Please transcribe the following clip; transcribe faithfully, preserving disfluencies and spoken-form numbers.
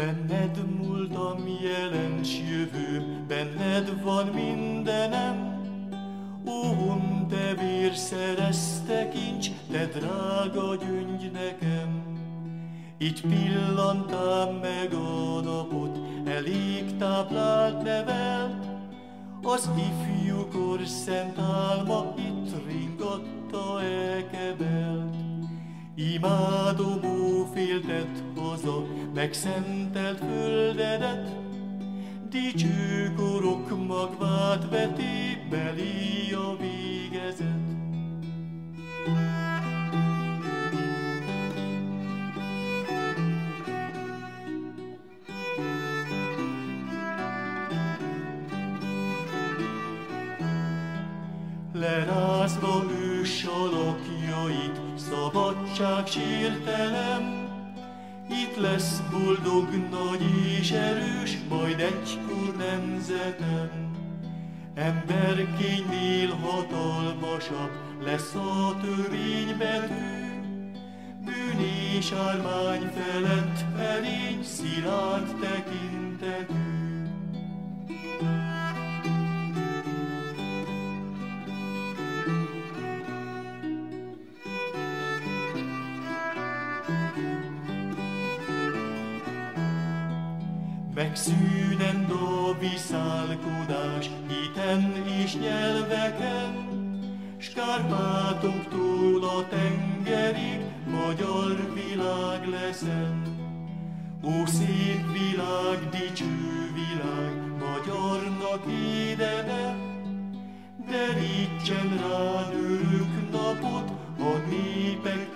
Benned múltam, jelen s jövőm, benned van mindenem. Ó, te vér szerezte kincs, te drága gyöngy nekem. Így pillantám meg a napot, elég táplált, nevelt. Az ifjúkor szent álma itt ringatta elkebelt. Imádom, ó, féltett haza, megszentelt földedet, dicső korok magvát veti, belé a végezet. Lerázva ős alakjait, szabadság sírtelem, itt lesz boldog, nagy és erős, majd egykor nemzetem. Emberkénynél hatalmasabb lesz a törvénybetű, bűn és ármány felett erény, szilárd tekintetű. Megszűnend a viszálkodás hiten és nyelveken, s Kárpátoktól a tengerig magyar világ leszen. Ó, szép világ, dicső világ, magyarnak édene, derítsen rád örök napot a népek